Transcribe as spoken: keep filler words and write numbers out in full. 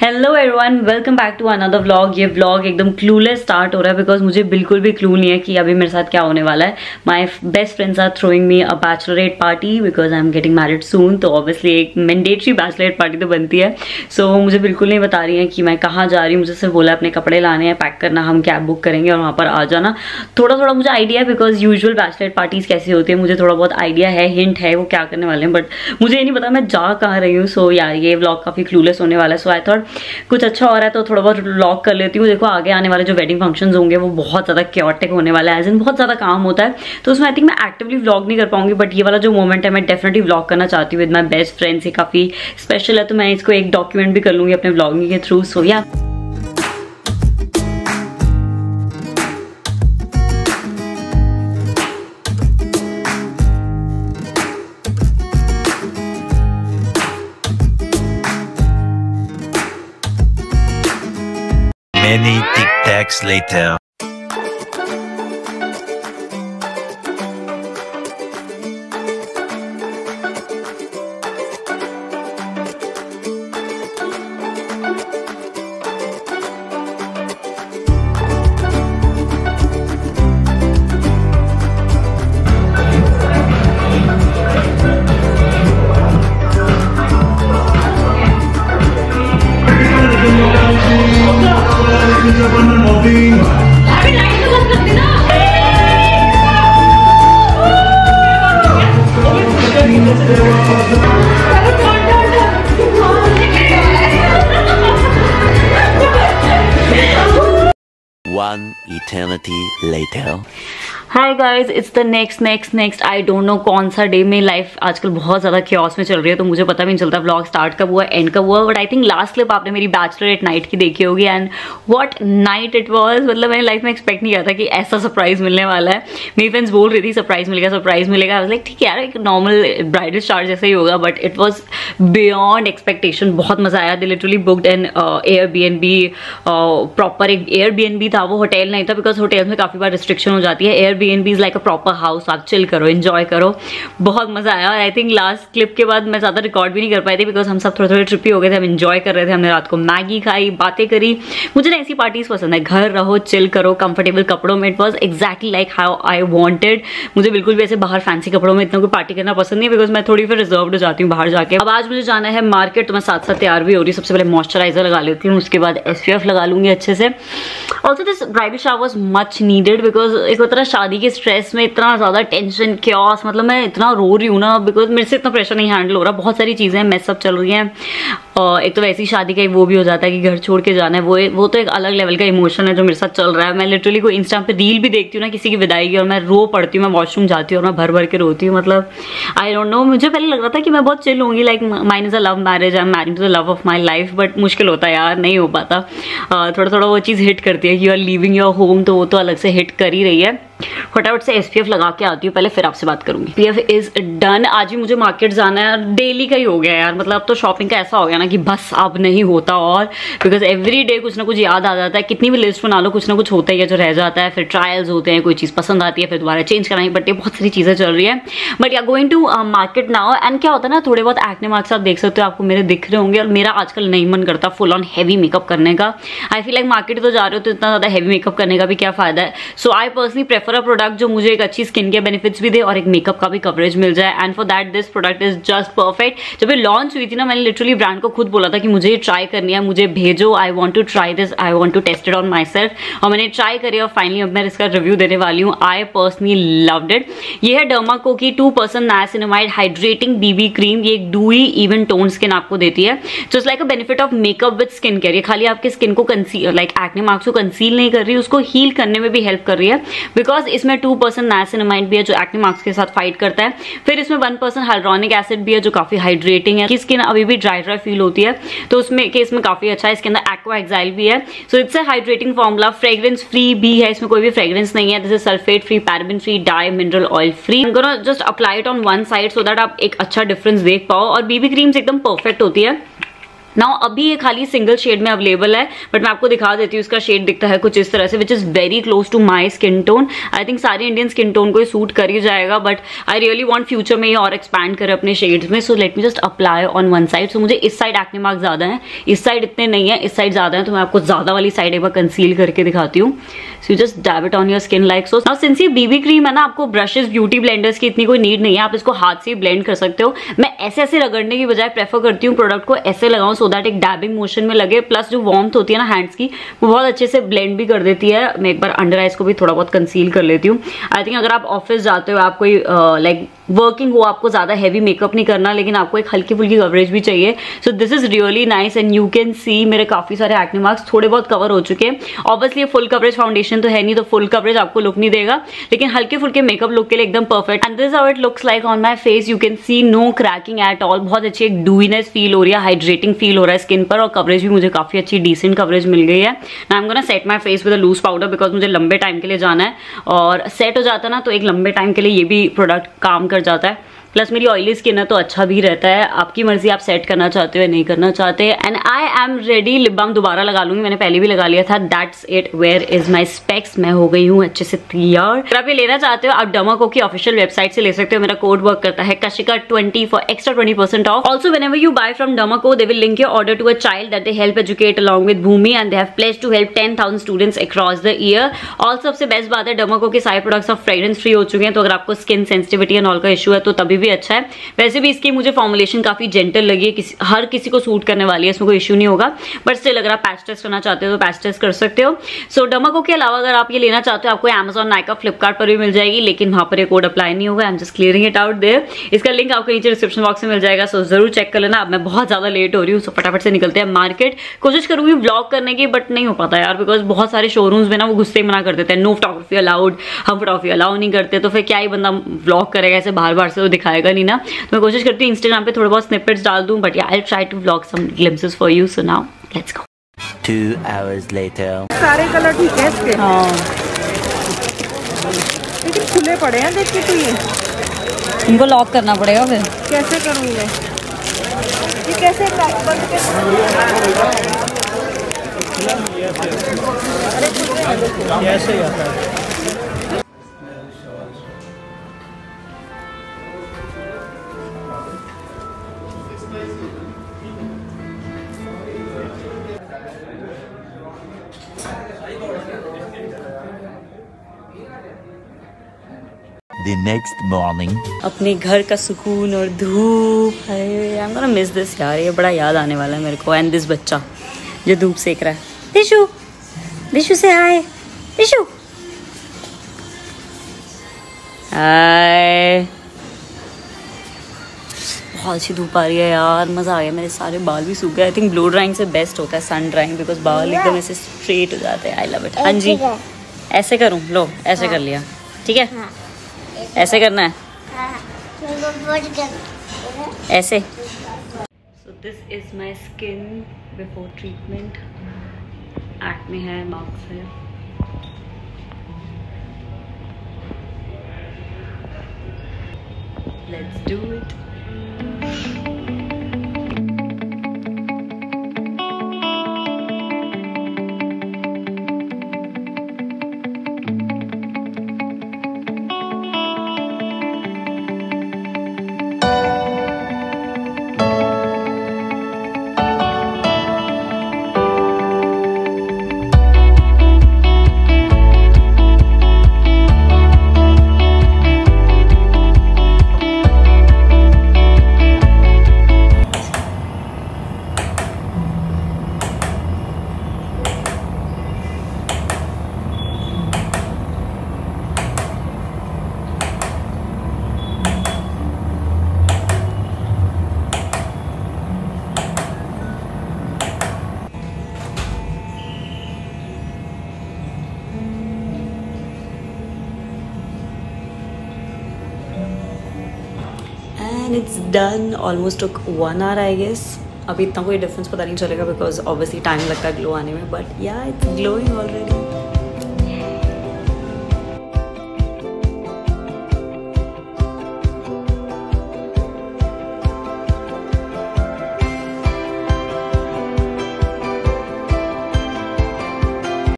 Hello everyone, welcome back to another vlog. ये vlog एकदम clueless start हो रहा है बिकॉज मुझे बिल्कुल भी क्लू नहीं है कि अभी मेरे साथ क्या होने वाला है। My best friends are throwing me a bachelorette party because I am getting married soon. तो ऑब्वियसली एक मैंडेटरी बैचलरेट पार्टी तो बनती है। सो so, मुझे बिल्कुल नहीं बता रही है कि मैं कहाँ जा रही हूँ। मुझे सिर्फ बोला अपने कपड़े लाने हैं, पैक करना, हम कैब बुक करेंगे और वहाँ पर आ जाना। थोड़ा थोड़ा मुझे आइडिया है बिकॉज यूजुअल बैचलरेट पार्टीज कैसी होती है मुझे थोड़ा बहुत आइडिया है, हिंट है वो क्या करने वाले हैं, बट मुझे ये नहीं पता मैं जा कहाँ रही हूँ। सो so, यार ये व्लॉग काफी क्लूलेस होने वाला है। सो आई थॉट कुछ अच्छा हो रहा है तो थोड़ा बहुत व्लॉग कर लेती हूँ। देखो आगे आने वाले जो वेडिंग फंक्शंस होंगे वो बहुत ज्यादा क्योटिक होने वाला है, एज इन बहुत ज्यादा काम होता है। तो उसमें आई थिंक मैं एक्टिवली व्लॉग नहीं कर पाऊंगी, बट ये वाला जो मोमेंट है मैं डेफिनेटली व्लॉग करना चाहती हूँ विद माई बेस्ट फ्रेंड्स। ये काफी स्पेशल है तो मैं इसको एक डॉक्यूमेंट भी कर लूंगी अपने व्लॉगिंग के थ्रू। सो या Many tic-tacs later. One eternity later. Hi guys, it's the next next next I don't know कौन सा डे। में लाइफ आजकल बहुत ज्यादा क्योस में चल रही है तो मुझे पता भी नहीं चलता व्लॉग स्टार्ट कब हुआ एंड कब हुआ। But I think last clip आपने मेरी बैचलरेट नाइट की देखी होगी and what night it was. मतलब मैंने लाइफ में एक्सपेक्ट नहीं किया था कि ऐसा सरप्राइज मिलने वाला है। मेरी फ्रेंड्स बोल रही थी सरप्राइज मिलेगा सरप्राइज मिलेगा। लाइक ठीक है यार, एक नॉर्मल ब्राइडल शावर जैसा ही होगा, but it was beyond expectation. बहुत मजा आया। They literally booked an Airbnb, proper एक एयर बी एन बी था, वो होटल नहीं था बिकॉज होटल में काफी बार रिस्ट्रिक्शन हो जाती है। Airbnb is like a proper house, आप चिल करो, एंजॉय करो। बहुत मजा आया। और आई थिंक लास्ट क्लिप के बाद मैं ज्यादा रिकॉर्ड भी नहीं कर पाई थी बिकॉज हम सब थोड़े थोड़े ट्रिपी हो गए थे, हम एंजॉय कर रहे थे। हमने रात को मैगी खाई, बातें करी। मुझे ना ऐसी पार्टीज पसंद है, घर रहो, चिल करो, कंफर्टेबल कपड़ों में। It was exactly like how I wanted. मुझे बिल्कुल भी ऐसे बाहर फैंसी कपड़ों में इतना कोई पार्टी करना पसंद नहीं बिकॉज मैं थोड़ी फिर रिजर्व हो जाती हूँ बाहर जाके। अब आज मुझे जाना है मार्केट तो मैं साथ साथ तैयार भी हो रही हूँ। सबसे पहले मॉइस्चराइजर लगा लेती हूँ, उसके बाद एस पी एफ लगा लूंगी अच्छे से। Also this bridal shower was much needed because एक तरह शादी के स्ट्रेस में इतना ज्यादा टेंशन क्योस, मतलब मैं इतना रो रही हूँ ना बिकॉज मेरे से इतना प्रेशर नहीं हैंडल हो रहा। बहुत सारी चीजें मेस अप चल रही हैं। एक तो वैसी शादी का वो भी हो जाता है कि घर छोड़ के जाना है, वो वो तो एक अलग लेवल का इमोशन है जो मेरे साथ चल रहा है। मैं लिटरली कोई इंस्टा पे रील भी देखती हूँ ना किसी की विदाई की और मैं रो पड़ती हूँ, मैं वॉशरूम जाती हूँ और मैं भर भर के रोती हूँ। मतलब आई डोंट नो, मुझे पहले लग रहा था कि मैं बहुत चिल होंगी, like mine is a love marriage, I am married to the love of my life, but मुश्किल होता है यार, नहीं हो पाता। uh, थोड़ा थोड़ा वो चीज़ हिट करती है कि you are living your home, तो वो तो अलग से हिट कर ही रही है। फटाफट से एसपीएफ लगा के आती हूँ पहले, फिर आपसे बात करूंगी। SPF is done. आज भी मुझे मार्केट जाना है, डेली का ही हो गया यार। मतलब अब तो शॉपिंग का ऐसा हो गया ना कि बस अब नहीं होता, और बिकॉज एवरी डे कुछ ना कुछ याद आ जाता है। कितनी भी लिस्ट बना लो कुछ ना कुछ होता ही है जो रह जाता है। फिर ट्रायल्स होते हैं, कोई चीज पसंद आती है फिर दोबारा चेंज करानी पड़ती है, बहुत सारी चीजें चल रही है। But yeah going to market now and क्या होता है ना, थोड़े बहुत एक्ने मार्क्स आप देख सकते हो, आपको मेरे दिख रहे होंगे। और मेरा आजकल नहीं मन करता फुल ऑन हैवी मेकअप करने का। आई फील लाइक मार्केट तो जा रहे हो तो इतना ज्यादा हैवी मेकअप करने का भी क्या फायदा है। So I personally prefer a product जो मुझे एक अच्छी स्किन केयर बेनिफिट्स भी दे और एक मेकअप का भी कवरेज मिल जाए। And for that this product is just perfect. जब ये लॉन्च हुई थी ना, मैंने लिटरली ब्रांड को खुद बोला था कि मुझे ये ट्राई करनी है, मुझे भेजो, I want to try this, I want to test it on myself. और मैंने ट्राई करी और फाइनली अब मैं इसका रिव्यू देने वाली हूँ। I personally loved it. ये है डर्माको की two percent niacinamide hydrating BB cream. ये एक डूई इवन टोन स्किन आपको देती है, just like a benefit of makeup with skin care. ये खाली आपके स्किन को कंसील, लाइक एक्ने मार्क्स को कंसील नहीं कर रही, उसको हील करने में भी हेल्प कर रही है बिकॉज इसमें टू परसेंट नाइसिनामाइड भी है जो एक्ने मार्क्स के साथ फाइट करता है। फिर इसमें वन परसेंट हाइड्रोनिक एसिड भी है जो काफी हाइड्रेटिंग है। कि स्किन अभी भी ड्राई ड्राई फील होती है तो उसमें केस में काफी अच्छा है। इसके अंदर एक्वा एक्साइल भी है। So it's a hydrating formula, fragrance free भी है, इसमें कोई भी फ्रेग्रेंस नहीं है। This is sulphate free, paraben free, dye, mineral oil free. Just apply it on one side so that आप एक अच्छा डिफरेंस देख पाओ। और बीबी क्रीम्स एकदम परफेक्ट होती है नाउ अभी ये खाली सिंगल शेड में अवेलेबल है, बट मैं आपको दिखा देती हूँ। इसका शेड दिखता है कुछ इस तरह से, which is very close to my skin tone. I think सारे इंडियन स्किन टोन को सूट कर ही जाएगा, but I really want future में ये और एक्सपैंड करे अपने शेड्स में। So let me just apply on one side. So मुझे इस साइड एक्ने मार्क ज्यादा है, इस साइड इतने नहीं है, इस साइड ज्यादा है, तो मैं आपको ज्यादा वाली साइड एक बार कंसील करके दिखाती हूँ। So you just dab it on your skin like so. Now since ये बीबी क्रीम है ना, आपको ब्रशेस, ब्यूटी ब्लेंडर्स की इतनी कोई नीड नहीं है, आप इसको हाथ से ब्लेंड कर सकते हो। मैं ऐसे ऐसे रगड़ने की बजाय प्रेफर करती हूँ प्रोडक्ट को ऐसे लगाऊं, सो दैट एक डैबिंग मोशन में लगे, प्लस जो वार्मथ होती है ना हैंड्स की, वो बहुत अच्छे से ब्लेंड भी कर देती है। मैं एक बार अंडर आइज को भी थोड़ा बहुत कंसील कर लेती हूँ। आई थिंक अगर आप ऑफिस जाते हो, आप कोई लाइक वर्किंग हो, आपको ज्यादा हैवी मेकअप नहीं करना, लेकिन आपको एक हल्की फुल्की कवरेज भी चाहिए, so this is really nice. And you can see मेरे काफी सारे एक्ने मार्क्स थोड़े बहुत कवर हो चुके हैं। ऑब्वियसली फुल कवरेज फाउंडेशन तो है नहीं, तो फुल कवरेज आपको लुक नहीं देगा, लेकिन हल्के फुल्के मेकअप लुक के लिए एकदम perfect. And this how it looks like on my face. You can see no cracking at all. बहुत अच्छी एक डूइनेस फील हो रही है, हाइड्रेटिंग फील हो रहा है स्किन पर, और कवरेज भी मुझे काफी अच्छी डिसेंट कवरेज मिल गई है। Now I am gonna set my face with a loose powder, because मुझे लंबे टाइम के लिए जाना है, और सेट हो जाता है ना तो एक लंबे टाइम के लिए ये भी प्रोडक्ट काम कर जाता है। प्लस मेरी ऑयली स्किन है तो अच्छा भी रहता है। आपकी मर्जी, आप सेट करना चाहते हो या नहीं करना चाहते। And I am ready. Lip balm दोबारा लगा लूंगी, मैंने पहले भी लगा लिया था। That's it. Where is my specs. मैं हो गई हूँ अच्छे से तैयार। अगर आप ये लेना चाहते हो, आप डर्माको की ऑफिशियल वेबसाइट से ले सकते हो। मेरा कोड वर्क करता है Kashika twenty four extra twenty percent off. Also whenever you buy from Dermaco, they will link your order to a child that they help educate along with Bhumi, and they have placed to help ten thousand students across the year. Also सबसे best बात है, Dermaco के सारे products of fragrance free हो चुके हैं, तो अगर आपको स्किन सेंसिटिविटी एंड ऑल का इशू है तो तभी भी अच्छा है। वैसे भी इसकी मुझे फॉर्मुलेशन काफी जेंटल लगी है, किसी हर किसी को सूट करने वाली है, इसमें कोई इश्यू नहीं होगा। बट स्टिल अगर आप पैच टेस्ट करना चाहते हो तो पैच टेस्ट कर सकते हो। सो डर्माको के अलावा अगर आप ये लेना चाहते हो, आपको Amazon, नाइका, फ्लिपकार्ट पर भी मिल जाएगी, लेकिन वहां पर ये कोड अप्लाई नहीं होगा। I am just clearing it out there. इसका लिंक आपको नीचे डिस्क्रिप्शन बॉक्स में मिल जाएगा, सो जरूर चेक कर लेना। अब मैं बहुत ज्यादा लेट हो रही हूँ, सो फटाफट से निकलते हैं मार्केट। कोशिश करूंगी व्लॉग करने की, बट नहीं हो पाता यार, बिकॉज बहुत सारे शोरूम्स में ना वो गुस्से मना कर देते हैं, नो फोटोग्राफी अलाउड, हम फोटोग्राफी अलाउ नहीं करते, तो फिर क्या ही बंदा व्लॉग करेगा ऐसे बार बार से, तो दिखाएगा नहीं ना। तो मैं कोशिश करती हूँ इंस्टाग्राम पे थोड़े बहुत स्निपेट्स डाल दूं, but I try to vlog some glimpses for you. So now let's go. Two hours later. सारे कलर ठीक है इसके, हाँ लेकिन खुले पड़े हैं देख के। तो ये इनको लॉक करना पड़ेगा फिर। कैसे करूँगी मैं ये, कैसे बंद के ऐसे ही आता है। The next morning. अपने घर का सुकून और धूप है। I am gonna miss this यार, ये बड़ा याद आने वाला है मेरे को। एंड दिस बच्चा जो धूप सेक रहा है। दिशु, दिशु से हाय। दिशु हाय। बहुत अच्छी धूप आ रही है यार, मजा आ गया। मेरे सारे बाल भी सूख गए। आई थिंक ब्लो ड्राइंग से बेस्ट होता है सन ड्राइंग, बिकॉज बाल एकदम ऐसे स्ट्रेट हो जाते हैं। I love it. हाँ जी, ऐसे करूँ? लो ऐसे कर लिया, ठीक है। ऐसे करना है, ऐसे। So this is my skin before treatment. Acne है, मार्क्स है। Let's do it. It's done. Almost took one hour, I guess. अभी इतना कोई डिफरेंस पता नहीं चलेगा, बिकॉज ऑब्वियसली टाइम लगता है ग्लो आने में, बट या इट्स ग्लोइंग ऑलरेडी।